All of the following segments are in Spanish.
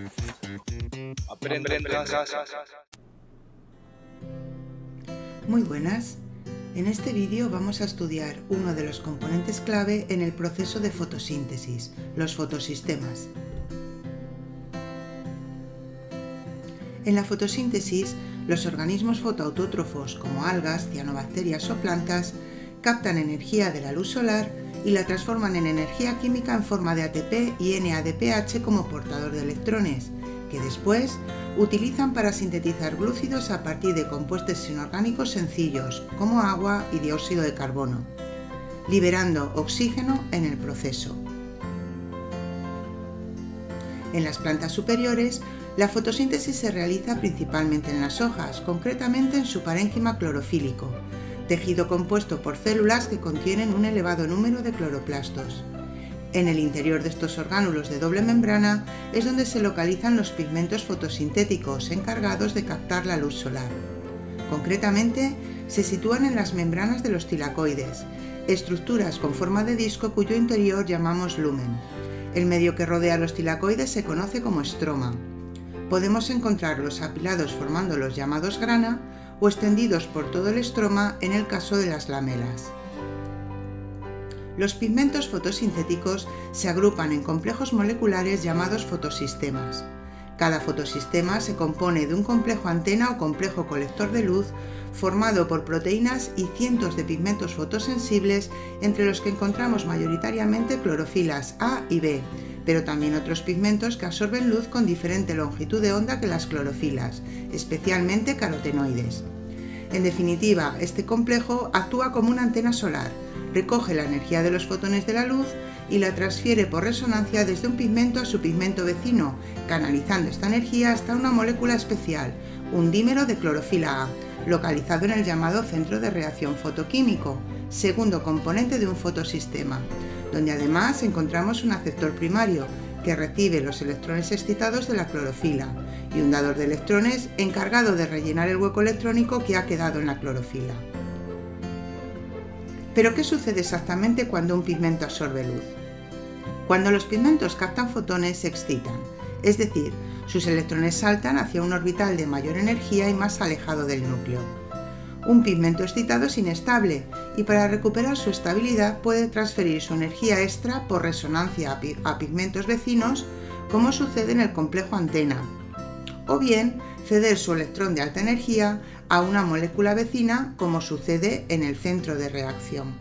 Aprende en casa. Muy buenas. En este vídeo vamos a estudiar uno de los componentes clave en el proceso de fotosíntesis, los fotosistemas. En la fotosíntesis, los organismos fotoautótrofos como algas, cianobacterias o plantas captan energía de la luz solar y la transforman en energía química en forma de ATP y NADPH como portador de electrones, que después utilizan para sintetizar glúcidos a partir de compuestos inorgánicos sencillos como agua y dióxido de carbono, liberando oxígeno en el proceso. En las plantas superiores, la fotosíntesis se realiza principalmente en las hojas, concretamente en su parénquima clorofílico, tejido compuesto por células que contienen un elevado número de cloroplastos. En el interior de estos orgánulos de doble membrana es donde se localizan los pigmentos fotosintéticos encargados de captar la luz solar. Concretamente, se sitúan en las membranas de los tilacoides, estructuras con forma de disco cuyo interior llamamos lumen. El medio que rodea los tilacoides se conoce como estroma. Podemos encontrarlos apilados formando los llamados grana o extendidos por todo el estroma en el caso de las lamelas. Los pigmentos fotosintéticos se agrupan en complejos moleculares llamados fotosistemas. Cada fotosistema se compone de un complejo antena o complejo colector de luz formado por proteínas y cientos de pigmentos fotosensibles, entre los que encontramos mayoritariamente clorofilas A y B, pero también otros pigmentos que absorben luz con diferente longitud de onda que las clorofilas, especialmente carotenoides. En definitiva, este complejo actúa como una antena solar, recoge la energía de los fotones de la luz y la transfiere por resonancia desde un pigmento a su pigmento vecino, canalizando esta energía hasta una molécula especial, un dímero de clorofila A, localizado en el llamado centro de reacción fotoquímico, segundo componente de un fotosistema, donde además encontramos un aceptor primario, que recibe los electrones excitados de la clorofila, y un dador de electrones encargado de rellenar el hueco electrónico que ha quedado en la clorofila. ¿Pero qué sucede exactamente cuando un pigmento absorbe luz? Cuando los pigmentos captan fotones se excitan, es decir, sus electrones saltan hacia un orbital de mayor energía y más alejado del núcleo. Un pigmento excitado es inestable y para recuperar su estabilidad puede transferir su energía extra por resonancia a pigmentos vecinos, como sucede en el complejo antena, o bien ceder su electrón de alta energía a una molécula vecina, como sucede en el centro de reacción.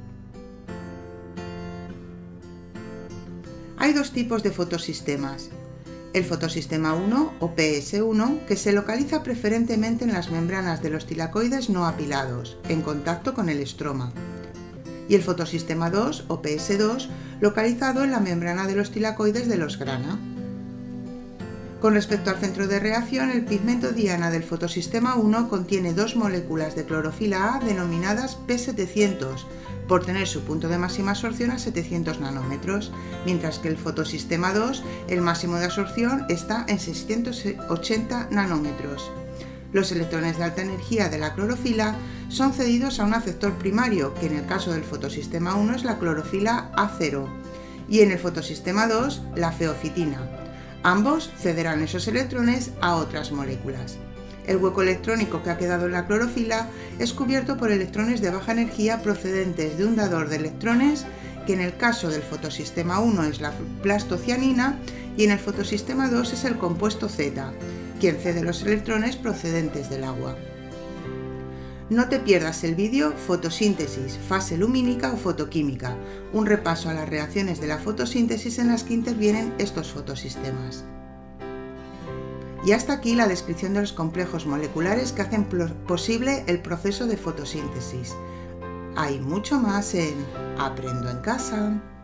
Hay dos tipos de fotosistemas. El fotosistema 1 o PS1, que se localiza preferentemente en las membranas de los tilacoides no apilados, en contacto con el estroma. Y el fotosistema 2 o PS2, localizado en la membrana de los tilacoides de los grana. Con respecto al centro de reacción, el pigmento diana del fotosistema 1 contiene dos moléculas de clorofila A denominadas P700, por tener su punto de máxima absorción a 700 nanómetros, mientras que el fotosistema 2, el máximo de absorción está en 680 nanómetros. Los electrones de alta energía de la clorofila son cedidos a un aceptor primario, que en el caso del fotosistema 1 es la clorofila A0, y en el fotosistema 2 la feofitina. Ambos cederán esos electrones a otras moléculas. El hueco electrónico que ha quedado en la clorofila es cubierto por electrones de baja energía procedentes de un dador de electrones, que en el caso del fotosistema 1 es la plastocianina y en el fotosistema 2 es el compuesto Z, quien cede los electrones procedentes del agua. No te pierdas el vídeo Fotosíntesis, fase lumínica o fotoquímica, un repaso a las reacciones de la fotosíntesis en las que intervienen estos fotosistemas. Y hasta aquí la descripción de los complejos moleculares que hacen posible el proceso de fotosíntesis. Hay mucho más en Aprendo en Casa.